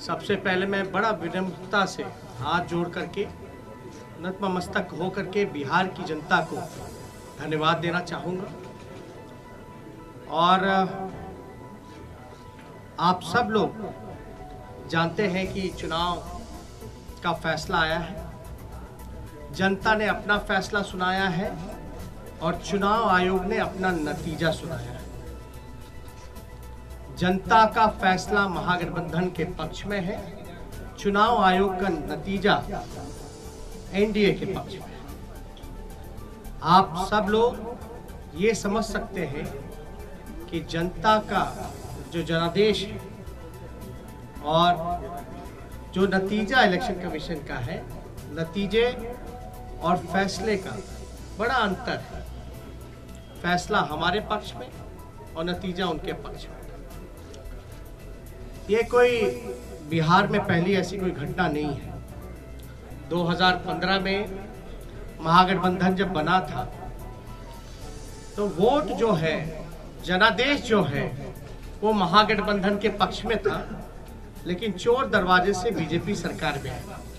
सबसे पहले मैं बड़ा विनम्रता से हाथ जोड़ करके नतमस्तक हो करके बिहार की जनता को धन्यवाद देना चाहूँगा। और आप सब लोग जानते हैं कि चुनाव का फैसला आया है, जनता ने अपना फैसला सुनाया है और चुनाव आयोग ने अपना नतीजा सुनाया है। जनता का फैसला महागठबंधन के पक्ष में है, चुनाव आयोग का नतीजा एनडीए के पक्ष में है। आप सब लोग ये समझ सकते हैं कि जनता का जो जनादेश है और जो नतीजा इलेक्शन कमीशन का है, नतीजे और फैसले का बड़ा अंतर है। फैसला हमारे पक्ष में और नतीजा उनके पक्ष में। ये कोई बिहार में पहली ऐसी कोई घटना नहीं है। 2015 में महागठबंधन जब बना था तो वोट जो है, जनादेश जो है, वो महागठबंधन के पक्ष में था, लेकिन चोर दरवाजे से बीजेपी सरकार में आई।